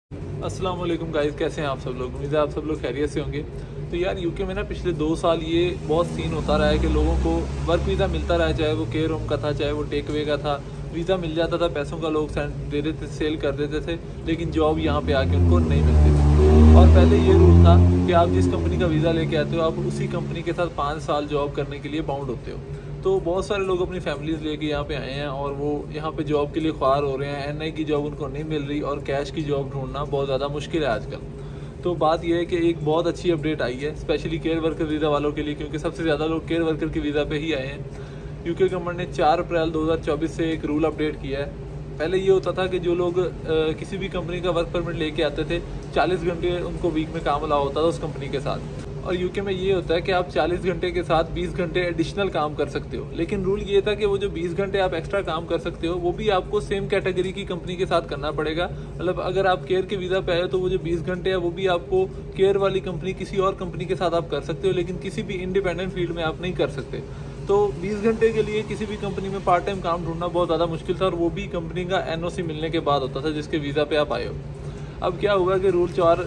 अस्सलाम वालेकुम गाइस, कैसे हैं आप सब लोग। उम्मीद है आप सब लोग खैरियत से होंगे। तो यार यूके में ना पिछले 2 साल ये बहुत सीन होता रहा है कि लोगों को वर्क वीज़ा मिलता रहा है, चाहे वो केयर होम का था, चाहे वो टेक अवे का था। वीज़ा मिल जाता था, पैसों का लोग दे देते, सेल कर देते थे, लेकिन जॉब यहाँ पे आके उनको नहीं मिलती थी। और पहले ये रूल था कि आप जिस कंपनी का वीज़ा लेके आते हो, आप उसी कंपनी के साथ 5 साल जॉब करने के लिए बाउंड होते हो। तो बहुत सारे लोग अपनी फैमिलीज़ लेके यहाँ पे आए हैं और वो यहाँ पे जॉब के लिए ख्वार हो रहे हैं। एनआई की जॉब उनको नहीं मिल रही और कैश की जॉब ढूंढना बहुत ज़्यादा मुश्किल है आजकल। तो बात यह है कि एक बहुत अच्छी अपडेट आई है स्पेशली केयर वर्कर वीज़ा वालों के लिए, क्योंकि सबसे ज़्यादा लोग केयर वर्कर के वीज़ा पे ही आए हैं। यूके गवर्नमेंट ने 4 अप्रैल 2024 से एक रूल अपडेट किया है। पहले ये होता था कि जो लोग किसी भी कंपनी का वर्क परमिट लेके आते थे, 40 घंटे उनको वीक में काम अलाउ होता था उस कंपनी के साथ। और यूके में ये होता है कि आप 40 घंटे के साथ 20 घंटे एडिशनल काम कर सकते हो। लेकिन रूल ये था कि वो जो 20 घंटे आप एक्स्ट्रा काम कर सकते हो, वो भी आपको सेम कैटेगरी की कंपनी के साथ करना पड़ेगा। मतलब अगर आप केयर के वीज़ा पे आए हो तो वो जो 20 घंटे है वो भी आपको केयर वाली कंपनी, किसी और कंपनी के साथ आप कर सकते हो, लेकिन किसी भी इंडिपेंडेंट फील्ड में आप नहीं कर सकते। तो 20 घंटे के लिए किसी भी कंपनी में पार्ट टाइम काम ढूंढना बहुत ज़्यादा मुश्किल था, और वो भी कंपनी का एनओसी मिलने के बाद होता था जिसके वीज़ा पे आप आए हो। अब क्या हुआ कि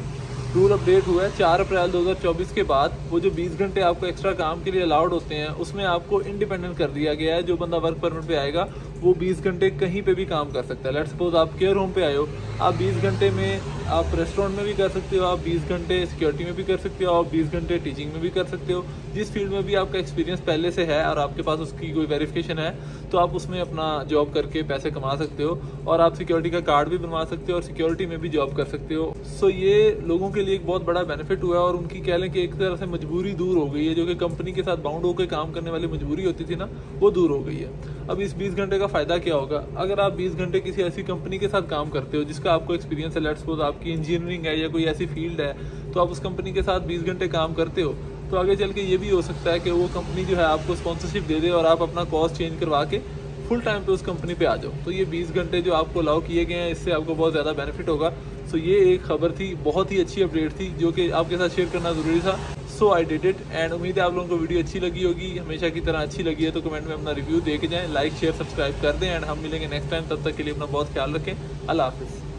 रूल अपडेट हुआ है 4 अप्रैल 2024 के बाद। वो जो 20 घंटे आपको एक्स्ट्रा काम के लिए अलाउड होते हैं, उसमें आपको इंडिपेंडेंट कर दिया गया है। जो बंदा वर्क परमिट पे आएगा वो 20 घंटे कहीं पे भी काम कर सकता है। लेट्स सपोज आप केयर होम पे आए हो, आप 20 घंटे में आप रेस्टोरेंट में भी कर सकते हो, आप 20 घंटे सिक्योरिटी में भी कर सकते हो, आप 20 घंटे टीचिंग में भी कर सकते हो। जिस फील्ड में भी आपका एक्सपीरियंस पहले से है और आपके पास उसकी कोई वेरिफिकेशन है, तो आप उसमें अपना जॉब करके पैसे कमा सकते हो। और आप सिक्योरिटी का कार्ड भी बनवा सकते हो और सिक्योरिटी में भी जॉब कर सकते हो। सो ये लोगों के लिए एक बहुत बड़ा बेनिफिट हुआ है, और उनकी कह लें कि एक तरह से मजबूरी दूर हो गई है। जो कि कंपनी के साथ बाउंड होकर काम करने वाली मजबूरी होती थी ना, वो दूर हो गई है। अब इस 20 घंटे का फ़ायदा क्या होगा? अगर आप 20 घंटे किसी ऐसी कंपनी के साथ काम करते हो जिसका आपको एक्सपीरियंस है, लेट्स सपोज आपकी इंजीनियरिंग है या कोई ऐसी फील्ड है, तो आप उस कंपनी के साथ 20 घंटे काम करते हो, तो आगे चल के ये भी हो सकता है कि वो कंपनी जो है आपको स्पॉन्सरशिप दे दे और आप अपना कॉस्ट चेंज करवा के फुल टाइम पे उस कंपनी पे आ जाओ। तो ये 20 घंटे जो आपको अलाउ किए गए हैं, इससे आपको बहुत ज़्यादा बेनिफिट होगा। सो ये एक खबर थी, बहुत ही अच्छी अपडेट थी जो कि आपके साथ शेयर करना ज़रूरी था। So I did it, and उम्मीद है आप लोगों को वीडियो अच्छी लगी होगी। हमेशा की तरह अच्छी लगी है तो कमेंट में अपना रिव्यू दे के जाएँ, लाइक शेयर सब्सक्राइब कर दें, एंड हम मिलेंगे नेक्स्ट टाइम। तब तक के लिए अपना बहुत ख्याल रखें। अल्लाह हाफिज़।